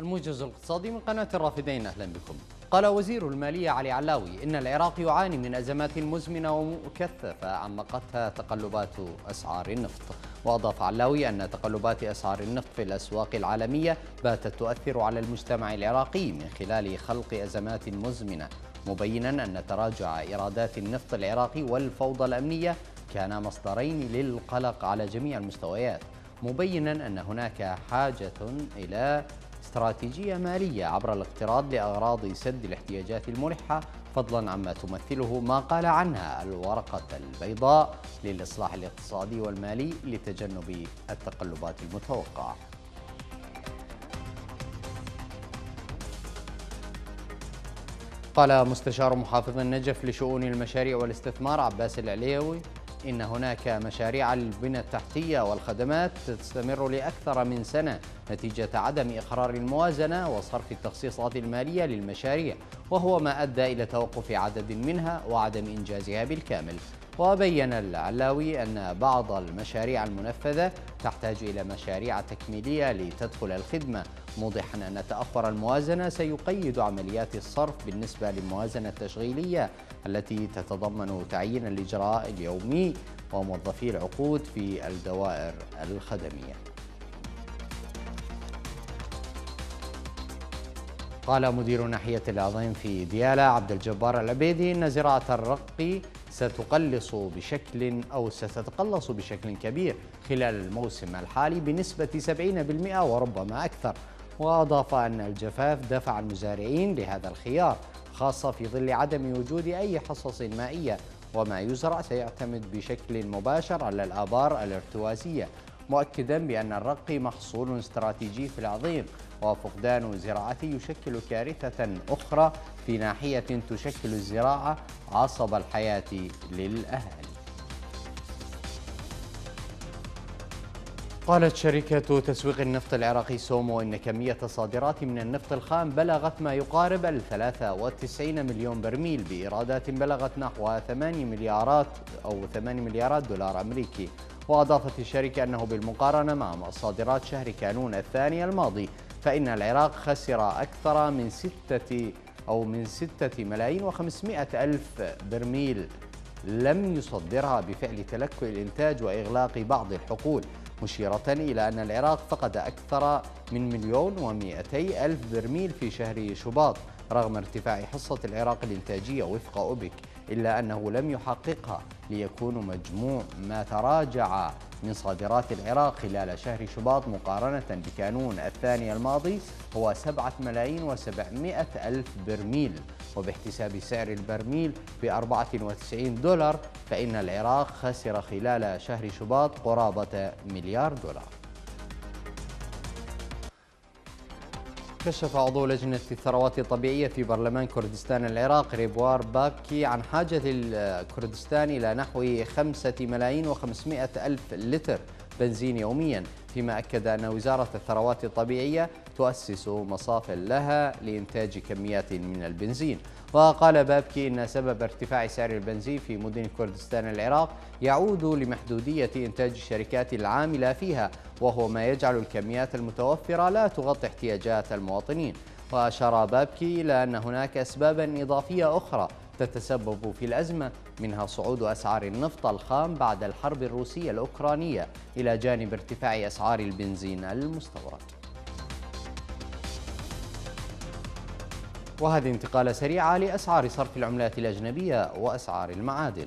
الموجز الاقتصادي من قناة الرافدين، أهلا بكم. قال وزير المالية علي علاوي إن العراق يعاني من أزمات مزمنة ومكثفة عمقتها تقلبات أسعار النفط. وأضاف علاوي أن تقلبات أسعار النفط في الأسواق العالمية باتت تؤثر على المجتمع العراقي من خلال خلق أزمات مزمنة، مبينا أن تراجع إيرادات النفط العراقي والفوضى الأمنية كان مصدرين للقلق على جميع المستويات، مبينا أن هناك حاجة إلى استراتيجية مالية عبر الاقتراض لأغراض سد الاحتياجات الملحة، فضلا عما تمثله ما قال عنها الورقة البيضاء للإصلاح الاقتصادي والمالي لتجنب التقلبات المتوقعة. قال مستشار محافظ النجف لشؤون المشاريع والاستثمار عباس العليوي إن هناك مشاريع البنى التحتية والخدمات تستمر لأكثر من سنة نتيجة عدم إقرار الموازنة وصرف التخصيصات المالية للمشاريع، وهو ما أدى إلى توقف عدد منها وعدم إنجازها بالكامل. وبين العلاوي أن بعض المشاريع المنفذة تحتاج إلى مشاريع تكميلية لتدخل الخدمة، موضحا أن تأخر الموازنة سيقيد عمليات الصرف بالنسبة للموازنة التشغيلية التي تتضمن تعيين الإجراء اليومي وموظفي العقود في الدوائر الخدمية. قال مدير ناحية العظيم في ديالى عبد الجبار العبيدي إن زراعة الرقي ستتقلص بشكل كبير خلال الموسم الحالي بنسبة 70% وربما أكثر. وأضاف أن الجفاف دفع المزارعين لهذا الخيار، خاصة في ظل عدم وجود أي حصص مائية، وما يزرع سيعتمد بشكل مباشر على الآبار الارتوازية، مؤكدا بأن الرقي محصول استراتيجي في العظيم، وفقدان زراعته يشكل كارثة أخرى في ناحية تشكل الزراعة عصب الحياة للأهالي. قالت شركة تسويق النفط العراقي سومو إن كمية الصادرات من النفط الخام بلغت ما يقارب 93 مليون برميل بإيرادات بلغت نحو 8 مليارات دولار أمريكي. وأضافت الشركة أنه بالمقارنة مع صادرات شهر كانون الثاني الماضي فإن العراق خسر أكثر من 6 ملايين و500 ألف برميل لم يصدرها بفعل تلكؤ الإنتاج وإغلاق بعض الحقول، مشيرة إلى أن العراق فقد أكثر من 1,200,000 برميل في شهر شباط رغم ارتفاع حصة العراق الإنتاجية وفق أوبك، إلا أنه لم يحققها، ليكون مجموع ما تراجع من صادرات العراق خلال شهر شباط مقارنة بكانون الثاني الماضي هو 7 ملايين و700 ألف برميل، وباحتساب سعر البرميل ب$94 فإن العراق خسر خلال شهر شباط قرابة مليار دولار. كشف عضو لجنة الثروات الطبيعية في برلمان كردستان العراق ريبوار باكي عن حاجة الكردستان إلى نحو 5 ملايين و500 ألف لتر بنزين يوميا، فيما أكد أن وزارة الثروات الطبيعية تؤسس مصافٍ لها لإنتاج كميات من البنزين. وقال بابكي إن سبب ارتفاع سعر البنزين في مدن كردستان العراق يعود لمحدودية إنتاج الشركات العاملة فيها، وهو ما يجعل الكميات المتوفرة لا تغطي احتياجات المواطنين. وأشار بابكي إلى أن هناك أسبابا إضافية أخرى تتسبب في الأزمة، منها صعود أسعار النفط الخام بعد الحرب الروسية الأوكرانية إلى جانب ارتفاع أسعار البنزين المستورد. وهذه انتقالة سريعة لأسعار صرف العملات الأجنبية وأسعار المعادن.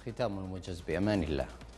ختام الموجز بأمان الله.